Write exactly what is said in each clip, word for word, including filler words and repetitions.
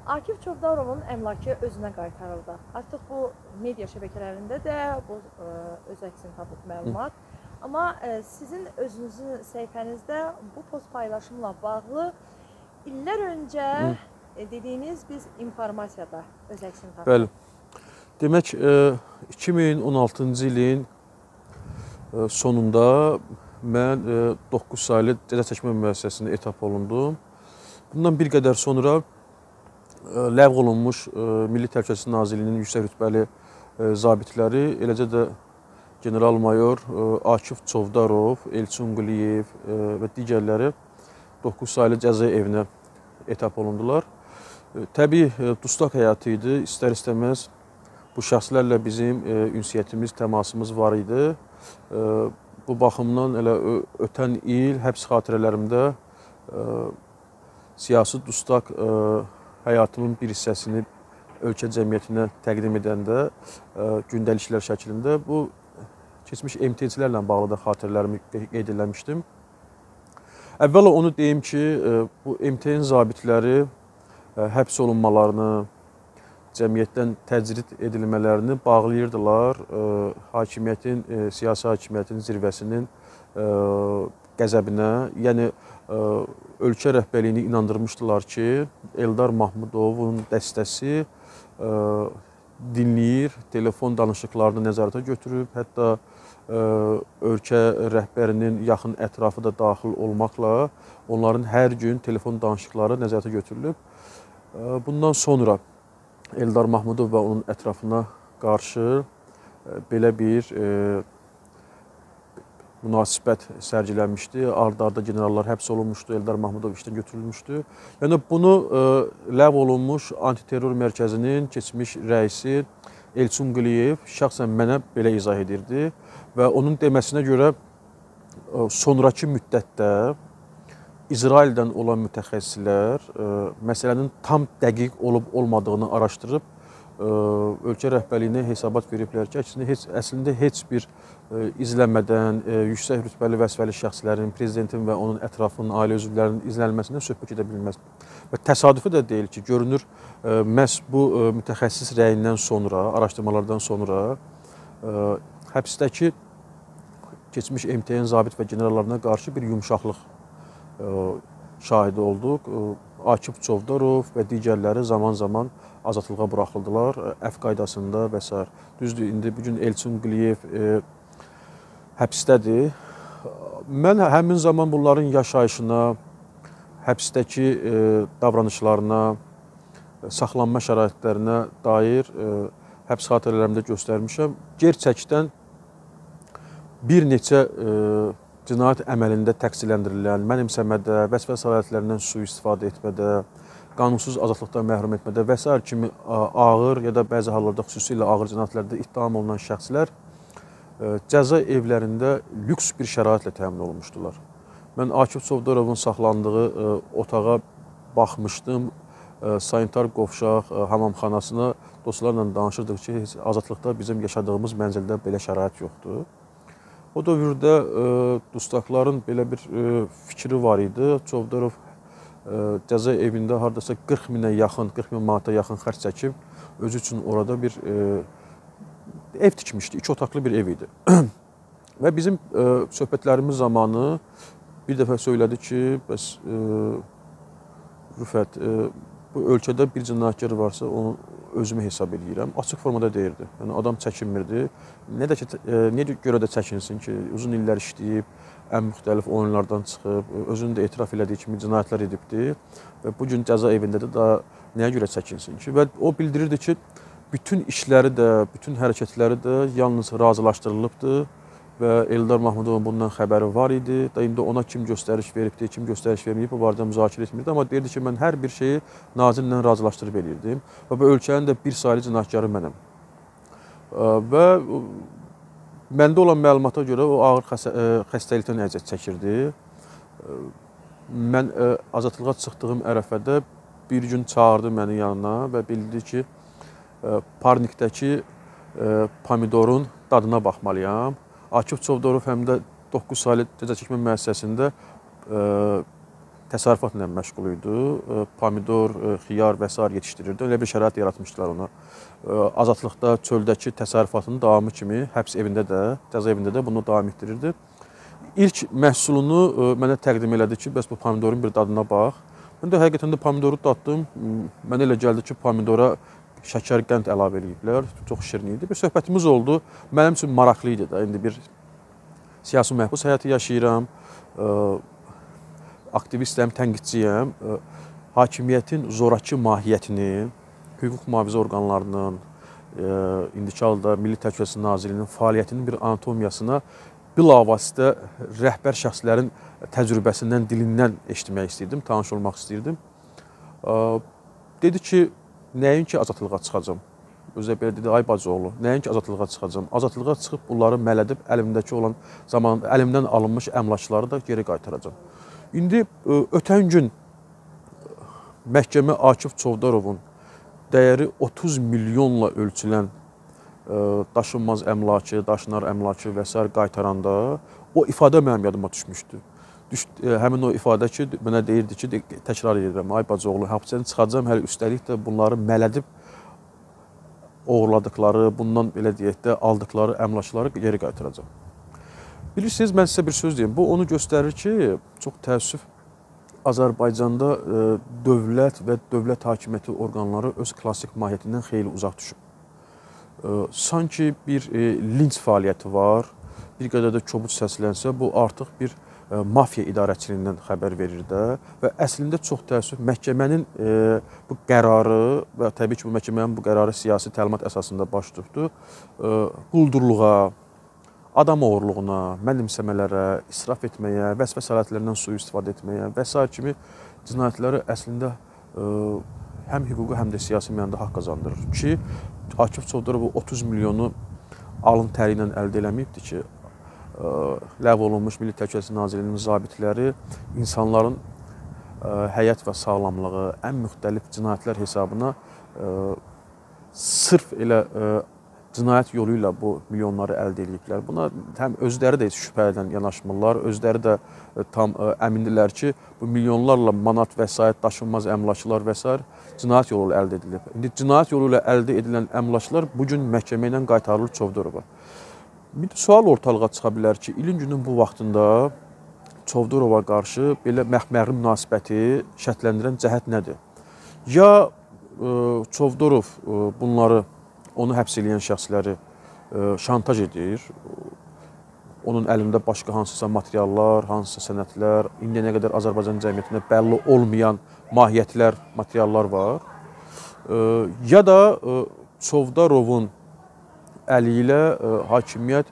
Akif Çovdarovun əmlakı özünə qaytarıldı. Artıq bu media şəbəkələrində də bu ə, öz əksini tapıb məlumat. Hı. Amma ə, sizin özünüzün səhifənizdə bu post paylaşımla bağlı illər öncə Hı. dediyiniz biz informasiyada öz əksini tapıb. Bəli. Demək, iki min on altıncı ilin sonunda mən doqquz saylı cəza çəkmə müəssisəsində etap olundum. Bundan bir qədər sonra ləğv olunmuş Milli Təhlükəsizlik Nazirliyinin yüksək rütbəli zabitləri, eləcə də general-mayor Akif Çovdarov, Elçin Quliyev və digərləri doqquz saylı cəza evinə etap olundular. Təbii dustaq həyatı idi, istər-istəməz bu şəxslərlə bizim ünsiyyətimiz, təmasımız var idi. Bu baxımdan elə ötən il həbs xatirələrimdə siyasi dustaq həyatımın bir hissəsini ölkə cəmiyyətinə təqdim edəndə gündəliklər şəklində bu keçmiş M T C-lərlə bağlı da xatirələrimi qeyd eləmişdim. Əvvəla onu deyim ki, bu M T N zabitləri həbs olunmalarını, cəmiyyətdən təcrid edilmələrini bağlayırdılar hakimiyyətin, siyasi hakimiyyətin zirvəsinin qəzəbinə. Yəni, ölkə rəhbərliyini inandırmışdılar ki, Eldar Mahmudovun dəstəsi dinləyir, telefon danışıqlarını nəzarətə götürüb, hətta ölkə rəhbərinin yaxın ətrafı da daxil olmaqla onların hər gün telefon danışıqları nəzarətə götürülüb. Bundan sonra Eldar Mahmudov və onun ətrafına qarşı belə bir münasibət sərgilənmişdi. Ard-arda generallar həbs olunmuşdu, Eldar Mahmudov işdən götürülmüşdü. Yəni, bunu ləğv olunmuş antiterror mərkəzinin keçmiş rəisi Elçin Quliyev şəxsən mənə belə izah edirdi və onun deməsinə görə sonraki müddətdə İsraildən olan mütəxəssislər məsələnin tam dəqiq olub-olmadığını araşdırıb ölkə rəhbərliyinə hesabat veriblər ki, əslində heç bir izləmədən yüksək rütbəli vəzifəli şəxslərin, prezidentin və onun ətrafının, ailə üzvlərinin izlənməsindən söhbət edə bilməz. Və təsadüfi də deyil ki, görünür, məhz bu mütəxəssis rəyindən sonra, araşdırmalardan sonra həbsdəki keçmiş M T N zabit və generallarına qarşı bir yumuşaqlıq şahidi olduq. Akif Çovdarov və digərləri zaman-zaman azadlığa buraxıldılar, əf qaydasında və s. Düzdür, indi bugün Elçin Quliyev həbsdədir. Mən həmin zaman bunların yaşayışına, həbsdəki davranışlarına, saxlanma şəraitlərinə dair həbs xatirələrimdə göstərmişəm. Gerçəkdən bir neçə cinayət əməlində təqsirləndirilən, mənimsəmədə, vəzifə səlahiyyətlərindən sui-istifadə etmədə, qanunsuz azadlıqdan məhrum etmədə və s. kimi ağır ya da bəzi hallarda xüsusilə ağır cinayətlərdə ittiham olunan şəxslər cəza evlərində lüks bir şəraitlə təmin olunmuşdular. Mən Akif Çovdarovun saxlandığı otağa baxmışdım. Sanitar qovşaq hamamxanasına dostlarla danışırdıq ki, azadlıqda bizim yaşadığımız mənzildə belə şərait yoxdur. O dövrdə dustaqların belə bir fikri var idi. Çovdarov cəza evində haradasa qırx minə yaxın, qırx min manata yaxın xərc çəkib, özü üçün orada bir ev tikmişdi, iki otaqlı bir ev idi. Və bizim söhbətlərimiz zamanı bir dəfə söylədi ki, bəs Rüfət, bu ölkədə bir cinayətkar varsa onu özümü hesab edirəm. Açıq formada deyirdi. Yəni, adam çəkinmirdi. Nə də ki, niyə görə də çəkinsin ki, uzun illər işləyib, ən müxtəlif oyunlardan çıxıb, özünü də etiraf elədiyi kimi cinayətlər edibdi və bugün cəza evində də daha nəyə görə çəkinsin ki? Və o bildirirdi ki, bütün işləri də, bütün hərəkətləri də yalnız razılaşdırılıbdır və Eldar Mahmudovun bundan xəbəri var idi. Da indi ona kim göstəriş veribdi, kim göstəriş verməyib, bu barədə müzakirə etmirdi. Amma deyirdi ki, mən hər bir şeyi nazirlə razılaşdırıb eləyirdim və bu ölkənin də bir saylı cinayətkarı mənəm. Və məndə olan məlumata görə o ağır xəstəlikdən əziyyət çəkirdi. Mən azadlığa çıxdığım ərəfədə bir gün çağırdı məni yanına və bildi ki, parnikdəki pomidorun dadına baxmalıyam. Akif Çovdarov həm də doqquz saylı cəza çəkmə müəssisəsində təsərrüfatla məşğul idi. Pomidor, xiyar və sair yetişdirirdi. Elə bir şərait yaratmışdılar ona. Azadlıqda çöldəki təsərrüfatının davamı kimi həbs evində də, cəza evində də bunu davam etdirirdi. İlk məhsulunu mənə təqdim elədi ki, bəs bu pomidorun bir dadına bax. Mən də həqiqətən də pomidoru daddım. Mənə elə gəldi ki, pomidora şəkər, qənd əlavə ediblər. Çox şirin idi. Bir söhbətimiz oldu. Mənim üçün maraqlı idi da. İndi bir siyasi məhbus həyatı yaşayıram. Aktivistəm, tənqidçiyəm. Hakimiyyətin zoraki mahiyyətini, hüquq mühafizə orqanlarının, indiki halda Milli Təhlükəsizlik Nazirliyinin fəaliyyətinin bir anatomiyasına bilavasitə rəhbər şəxslərin təcrübəsindən, dilindən eşitmək istəyirdim, tanış olmaq istəyirdim. Dedi ki, nəyin ki azadlığa çıxacam? Özə belə dedi, ay bacıoğlu, nəyin ki azadlığa çıxacam? Azadlığa çıxıb bunları mələdib əlimdəki olan zaman, əlimdən alınmış əmlakları da geri qaytaracam. İndi ötən gün məhkəmə Akif Çovdarovun dəyəri otuz milyonla ölçülən daşınmaz əmlakı, daşınar əmlakı və s. qaytaranda o ifadə mənim yadıma düşmüşdü. Həmin o ifadə ki, mənə deyirdi ki, təkrar edirəm, ay bacıoğlu, həbsdən çıxacam, hələ üstəlik də bunları mələdib oğurladıqları, bundan belə deyək də, aldıqları əmlakları geri qaytaracam. Bilirsiniz, mən sizə bir söz deyim, bu onu göstərir ki, çox təəssüf, Azərbaycanda dövlət və dövlət hakimiyyəti orqanları öz klassik mahiyyətindən xeyli uzaq düşüb. Sanki bir linç fəaliyyəti var, bir qədər də kobud səslənsə, bu artıq bir mafiya idarəçiliyindən xəbər verir də və əslində çox təəssüf məhkəmənin bu qərarı və təbii ki, bu məhkəmənin bu qərarı siyasi təlimat əsasında baş tutdu, quldurluğa, adam oğurluğuna, mənimsəmələrə, israf etməyə, vəzifə səlahiyyətlərindən sui-istifadə etməyə və s. kimi cinayətləri əslində həm hüquqi, həm də siyasi mənada haqq qazandırır ki, Akif Çovdarov otuz milyonu alın təri ilə əldə eləməyibdir ki, ləğv olunmuş Milli Təhlükəsizlik Nazirliyinin zabitləri insanların həyat və sağlamlığı, ən müxtəlif cinayətlər hesabına sırf elə cinayət yolu ilə bu milyonları əldə ediblər. Buna həm özləri də şübhədən yanaşmırlar, özləri də tam əmindirlər ki, bu milyonlarla manat vəsait, daşınmaz əmlaklar və s. cinayət yolu ilə əldə edilib. İndi cinayət yolu ilə əldə edilən əmlaklar bugün məhkəmə ilə qaytarılır Çovdarova. Bir sual ortalığa çıxa bilər ki, ilin günün bu vaxtında Çovdarova qarşı belə məxməri münasibəti şərtləndirən cəhət nədir? Ya Çovdarov bunları onu həbs eləyən şəxsləri şantaj edir, onun əlində başqa hansısa materiallar, hansısa sənədlər, indiyə nə qədər Azərbaycan cəmiyyətində bəlli olmayan mahiyyətlər, materiallar var. Ya da Çovdarovun əli ilə hakimiyyət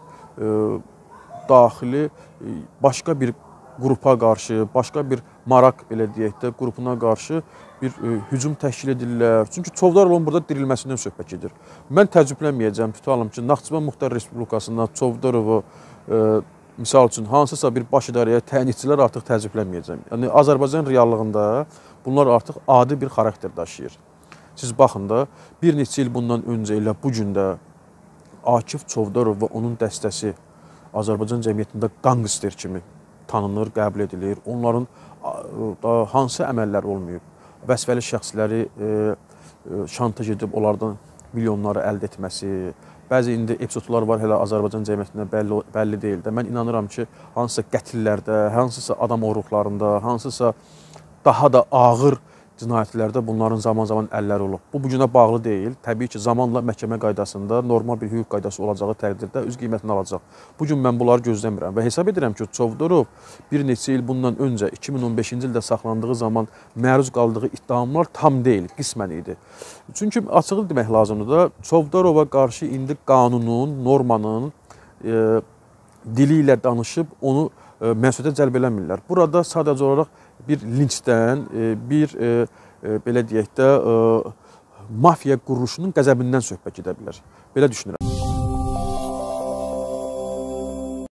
daxili başqa bir qrupa qarşı, başqa bir maraq belə deyək də, qrupuna qarşı bir hücum təşkil edirlər. Çünki Çovdarovun burada dirilməsindən söhbət gedir. Mən təəccüblənməyəcəm, tutalım ki, Naxçıvan Muxtar Respublikasından Çovdarovu misal üçün hansısa bir baş idarəyə təyin etsinlər, artıq təəccüblənməyəcəm. Yəni Azərbaycan reallığında bunlar artıq adi bir xarakter daşıyır. Siz baxın da, bir neçə il bundan öncə ilə bu gün də Akif Çovdarov və onun dəstəsi Azərbaycan cəmiyyətində qangster kimi tanınır, qəbul edilir. Onların hansı əməllər olmayıb? Vəzifəli şəxsləri şantaj edib onlardan milyonları əldə etməsi, bəzi indi epizodlar var, hələ Azərbaycan cəmiyyətində bəlli, bəlli deyil də. Mən inanıram ki, hansısa qətillərdə, hansısa adam oğruqlarında, hansısa daha da ağır cinayətlərdə bunların zaman-zaman əlləri olub. Bu, bugünə bağlı deyil. Təbii ki, zamanla məhkəmə qaydasında normal bir hüquq qaydası olacağı təqdirdə öz qiymətini alacaq. Bugün mən bunları gözləmirəm və hesab edirəm ki, Çovdarov bir neçə il bundan öncə, iki min on beşinci ildə saxlandığı zaman məruz qaldığı ittihamlar tam deyil, qismən idi. Çünki açığı demək lazımdır da, Çovdarova qarşı indi qanunun, normanın e, dili ilə danışıb onu e, məsuliyyətə cəlb eləmirlər. Burada sadəcə olaraq bir linçdən, bir belə deyək də, mafiya quruluşunun qəzəbindən söhbət gedə bilər. Belə düşünürəm.